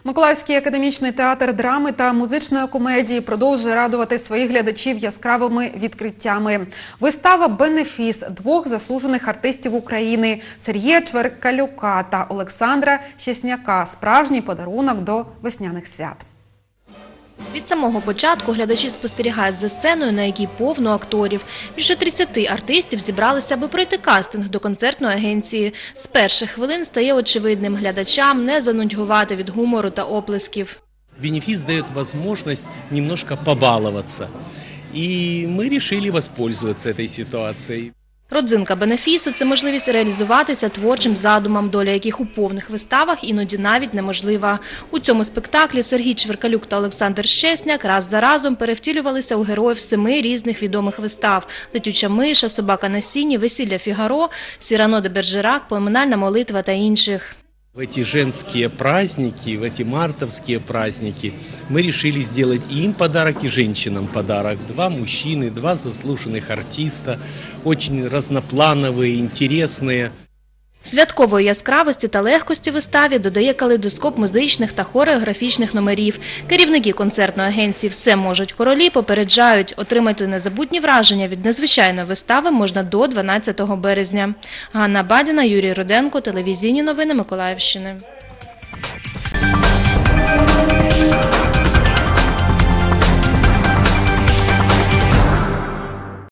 Миколаївський академічний театр драми та музичної комедії продовжує радувати своїх глядачів яскравими відкриттями. Вистава «Бенефіс» двох заслужених артистів України – Сергія Чверкалюка та Олександра Щесняка – справжній подарунок до весняних свят. Від самого початку глядачі спостерігають за сценою, на якій повно акторів. Більше 30 артистів зібралися, аби пройти кастинг до концертної агенції. З перших хвилин стає очевидним – глядачам не занудьгувати від гумору та оплесків. «Бенефис» дает возможность немножко побаловаться. И мы решили воспользоваться этой ситуацией. Родзинка «Бенефісу» – це можливість реалізуватися творчим задумам, доля яких у повних виставах іноді навіть неможлива. У цьому спектаклі Сергій Чверкалюк та Олександр Щесняк раз за разом перевтілювалися у героїв 7 різних відомих вистав – «Летюча миша», «Собака на сіні», «Весілля Фігаро», «Сірано де Бержерак», «Поминальна молитва» та інших. В эти женские праздники, в эти мартовские праздники мы решили сделать и им подарок, и женщинам подарок. 2 мужчины, 2 заслуженных артиста, очень разноплановые, интересные. Святкової яскравості та легкості виставі додає калейдоскоп музичних та хореографічних номерів. Керівники концертної агенції «Все можуть королі» попереджають, отримати незабутні враження від незвичайної вистави можна до 12 березня. Ганна Бадіна, Юрій Руденко, телевізійні новини Миколаївщини.